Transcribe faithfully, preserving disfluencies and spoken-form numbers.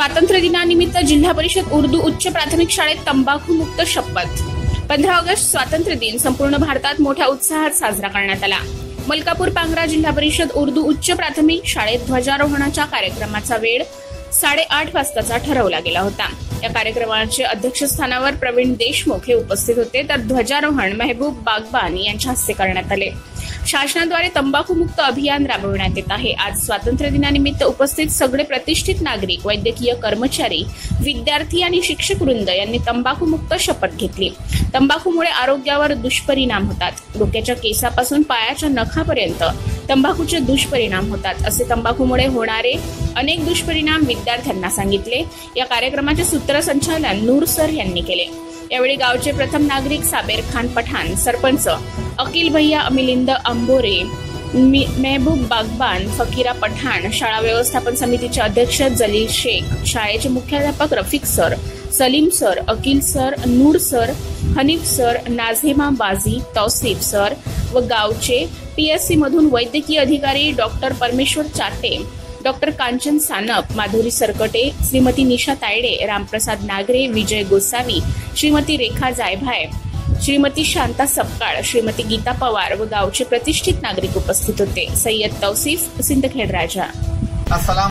स्वातंत्र्य दिनानिमित्त जिल्हा परिषद उर्दू उच्च प्राथमिक शाळेत तंबाखू मुक्त शपथ। पंधरा ऑगस्ट स्वातंत्र्य दिन संपूर्ण भारतात मोठ्या उत्साहात साजरा करण्यात आला। मलकापूर पांगरा जिल्हा परिषद उर्दू उच्च प्राथमिक शाळेत ध्वजारोहणाच्या कार्यक्रमाचा वेळ साडेआठ वाजताचा ठरवला गेला होता। या कार्यक्रमाच्या अध्यक्षस्थानावर प्रवीण देशमुख हे उपस्थित होते, तर ध्वजारोहण महबूब बागबान यांच्या हस्ते करण्यात आले। शासनाद्वारे तंबाखू मुक्त अभियान राबविण्यात येत आहे। आज स्वातंत्र्य दिनानिमित्त उपस्थित सगळे प्रतिष्ठित नागरिक, वैद्यकीय कर्मचारी, विद्यार्थी आणि शिक्षक वृंद यांनी तंबाखू मुक्त शपथ घेतली। तंबाखूमुळे आरोग्यावर दुष्परिणाम होतात। डोक्याच्या केसापासून पायाच्या नखापर्यंत तंबाखूचे दुष्परिणाम होतात, असे तंबाखूमुळे होणारे अनेक दुष्परिणाम विद्यार्थ्यांना सांगितले। या कार्यक्रमाचे सूत्रसंचालन नूर सर यांनी केले। यावेळी गावचे प्रथम नागरिक साबेर खान पठाण, सरपंच अकिल भैया अमिलिंद अंबोरे, महबूब बागबान, फकीरा पठाण, शाळा व्यवस्थापन समितीचे अध्यक्ष जलील शेख, शाळेचे मुख्याध्यापक Rafiq sir, Salim sir, Akil sir, Noor sir, Hanif sir, Nazima बाजी, तौसिफ सर व गावचे पीएससी मधून वैद्यकीय अधिकारी डॉक्टर परमेश्वर चाटे, डॉक्टर कांचन सानप, माधुरी सरकटे, श्रीमती निशा तायडे, रामप्रसाद नागरे, विजय गोसावी, श्रीमती रेखा जायभाय, श्रीमती शांता सपकाळ, श्रीमती गीता पवार व गावचे प्रतिष्ठित नागरिक उपस्थित होते। सय्यद तौसिफ, सिंदखेड राजा।